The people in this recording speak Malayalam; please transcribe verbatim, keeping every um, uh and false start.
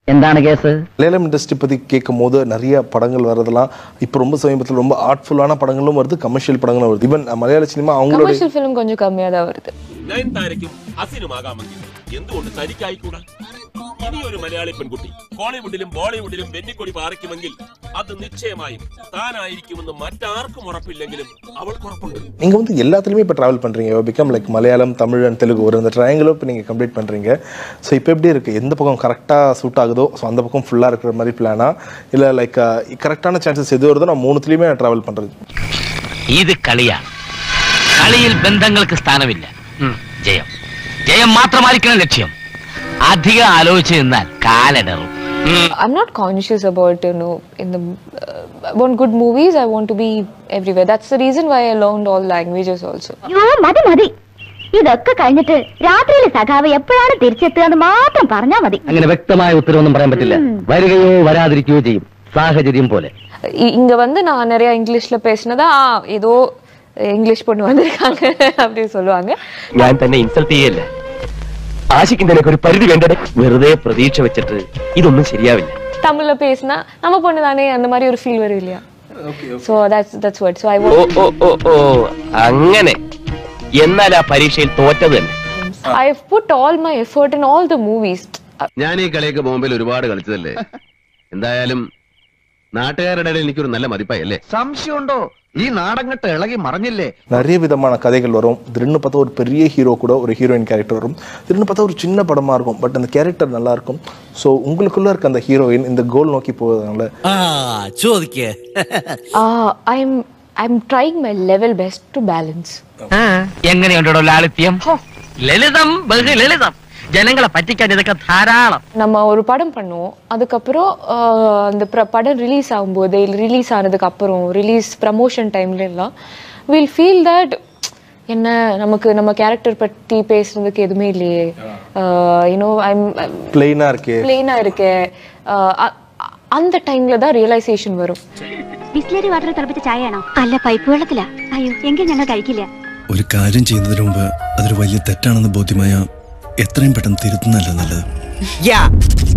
എന്താണ് കേസ്? മലയാളം ഇൻഡസ്ട്രി പറ്റി കേൾക്കുம்போது நிறைய படங்கள் வரதெல்லாம் இப்போ ரொம்ப சமீபத்தில் ரொம்ப ஆர்ட்ஃபுல்லான படங்களும் வருது, கமர்ஷியல் படங்களும் வருது. ஈவன் மலையாள சினிமா அவங்களோட கமர்ஷியல் ஃபிலிம் கொஞ்சம் கம்மியா தான் வருது. നയൻതാരയ്ക്കും അസിനുമാകാമെങ്കിൽ എന്തുകൊണ്ട് തനിക്കായിക്കൂടാ? ഇനിയൊരു മലയാളി പെൺകുട്ടി കോളിവുഡിലും ബോളിവുഡിലും വെന്നിക്കൊടി പാറിക്കുമെങ്കിൽ അത് നിശ്ചയമായും താനായിരിക്കുമെന്ന് മറ്റാർക്കും ഉറപ്പില്ലെങ്കിലും അവൾക്ക് ഉറപ്പുണ്ട്. நீங்க வந்து எல்லாத்துலயுமே இப்போ டிராவல் பண்றீங்க, become like Malayalam, Tamil and Telugu ஒரு இந்த ட்ரையாங்கிளும் இப்போ நீங்க கம்ப்ளீட் பண்றீங்க. ஸோ இப்போ எப்படி இருக்கு? எந்த பக்கம் கரெக்டா சூட் ஆகுதோ ஸோ அந்த பக்கம் ஃபுல்லா இருக்கிற மாதிரி பிளானா, இல்ல லைக் கரெக்டான சான்சஸ் எது வருதோ நான் மூணுத்துலயுமே டிராவல் பண்றது? ഇത് കളിയാണ്. കളിയിൽ ബന്ധങ്ങൾക്ക് സ്ഥാനമില്ല. ജയം ജയം മാത്രമായിരിക്കണം ലക്ഷ്യം. അധികം ആലോചിച്ച് നിന്നാൽ കാലടറും. I'm not conscious about, you know, in the uh, I want good movies, I want to be everywhere. That's the reason why I learned all languages also. യോ മതി മതി, ഇതൊക്കെ കഴിഞ്ഞിട്ട് രാത്രിയിൽ സഖാവ് എപ്പോഴാണ് തിരിച്ചെത്തുക എന്ന് മാത്രം പറഞ്ഞാൽ മതി. അങ്ങനെ വ്യക്തമായ ഉത്തരവൊന്നും പറയാൻ പറ്റില്ല. വരികയോ വരാതിരിക്കുകയോ ചെയ്യും, സാഹചര്യം പോലെ. இங்க வந்து நான் நிறைய இங்கிலீஷ்ல பேசினதா ஏதோ இங்கிலீஷ் பொண்ணு வந்திருக்காங்க அப்படி சொல்லுவாங்க. ഞാൻ തന്നെ ഇൻസൾട്ട് ചെയ്യല്ല. ആശിക്കുന്നതിനൊക്കെ ഒരു പരിധി വേണ്ടേ? വെറുതെ പ്രതീക്ഷ വെച്ചിട്ട് ഇതൊന്നും ശരിയാവില്ല. தமிழ்ல பேசினா நம்ம பொண்ணு தானே அந்த மாதிரி ஒரு ஃபீல் வரும் இல்லையா? So that's that's what. So I ഓ ഓ ഓ ഓ അങ്ങനെ. എന്നാൽ ആ പരീക്ഷയിൽ തോറ്റത് തന്നെ. I've put all my effort in all the movies. ഞാൻ ഈ കളിയൊക്കെ ബോംബെയിൽ ഒരുപാട് കളിച്ചതല്ലേ. എന്തായാലും നാട്ടുകാരുടെ എനിക്കൊരു നല്ല മതിപ്പായി അല്ലേ? സംശയമുണ്ടോ? ഈ നാടങ്ങട്ട് ഇളകി മറിഞ്ഞില്ലേ? நிறைய விதமான கதைகள் வரும். திடீர்னு பார்த்தா ஒரு பெரிய ஹீரோ கூட ஒரு ஹீரோயின் கேரக்டர் வரும். திடீர்னு பார்த்தா ஒரு சின்ன படமா இருக்கும், பட் அந்த கேரக்டர் நல்லா இருக்கும். ஸோ உங்களுக்குள்ள இருக்க அந்த ஹீரோயின் இந்த கோல் நோக்கி போவதனால I'm I'm trying my level best to balance. എങ്ങനെയുണ്ടോ ലാളിത്യം? ലളിതം, ബഹു ലളിതം. ജനങ്ങളെ പറ്റിക്കാൻ ഇതൊക്കെ ധാരാളം. நம்ம ஒரு படம் பண்ணுவோம், அதுக்கப்புறம் அந்த படம் ரிலீஸ் ஆகும்போது ரிலீஸ் ஆனதுக்கு அப்புறம் ரிலீஸ் ப்ரமோஷன் டைம்ல எல்லாம் வில் ஃபீல் தட் என்ன நமக்கு நம்ம கேரக்டர் பற்றி பேசுறதுக்கு எதுவுமே இல்லையே, யூனோ ஐம் பிளெயினா இருக்கே பிளெயினா இருக்கே, அந்த டைம்ல தான் ரியலைசேஷன் வரும். ബിസ്ലറി വാട്ടർ തിളപ്പിച്ച ചായയാണോ? അല്ല, പൈപ്പ് വെള്ളത്തിലാ. അയ്യോ, എങ്കിൽ ഞങ്ങൾ കഴിക്കില്ല. ഒരു കാര്യം ചെയ്യുന്നതിന് മുമ്പ് അതൊരു വലിയ തെറ്റാണെന്ന് ബോധ്യമായ എത്രയും പെട്ടെന്ന് തിരുത്തുന്നല്ല നല്ലത്.